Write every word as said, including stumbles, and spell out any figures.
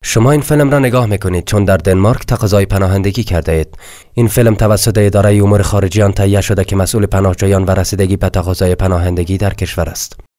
شما این فیلم را نگاه میکنید چون در دنمارک تقاضای پناهندگی کرده اید. این فیلم توسط اداره امور خارجیان تهیه شده که مسئول پناهجویان و رسیدگی به تقاضای پناهندگی در کشور است.